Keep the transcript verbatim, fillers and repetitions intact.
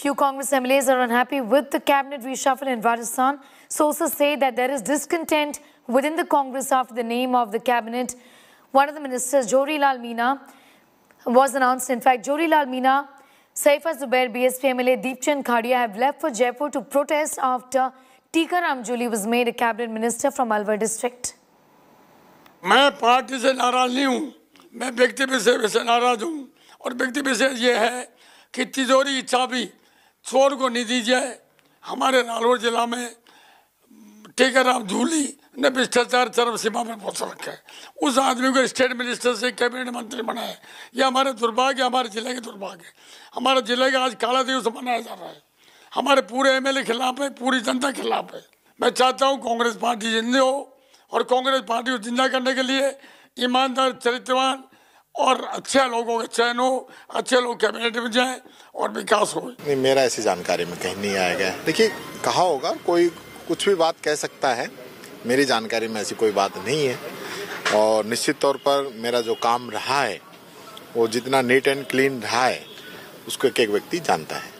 Few Congress M L As are unhappy with the cabinet reshuffle in Rajasthan. Sources say that there is discontent within the Congress after the name of the cabinet. One of the ministers, Jori Lal Meena, was announced. In fact, Jori Lal Meena, Saifa Zubair, B S P M L A Deepchand Khadia have left for Jaipur to protest after Tikaram Juli was made a cabinet minister from Alwar district. मैं party से नाराज नहीं हूँ, मैं व्यक्ति विशेष से नाराज हूँ और व्यक्ति विशेष ये है कि तिजोरी की चाबी चोर को नहीं दी जाए। हमारे नालौर जिला में टीकाराम जूली ने भ्रष्टाचार चरम सीमा में पहुंच रखा है। उस आदमी को स्टेट मिनिस्टर से कैबिनेट मंत्री बनाया। ये हमारे दुर्भाग्य, हमारे जिले के दुर्भाग्य। हमारे जिले का आज काला दिवस मनाया जा रहा है। हमारे पूरे एमएलए खिलाफ है, पूरी जनता खिलाफ है। मैं चाहता हूँ कांग्रेस पार्टी जिंदा हो और कांग्रेस पार्टी को जिंदा करने के लिए ईमानदार, चरित्रवान और अच्छे लोगों के चयन हो, अच्छे लोग कैबिनेट में जाएं और विकास हो। नहीं, मेरा ऐसी जानकारी में कहीं नहीं आएगा। देखिए, कहा होगा, कोई कुछ भी बात कह सकता है, मेरी जानकारी में ऐसी कोई बात नहीं है। और निश्चित तौर पर मेरा जो काम रहा है वो जितना नीट एंड क्लीन रहा है उसको एक एक व्यक्ति जानता है।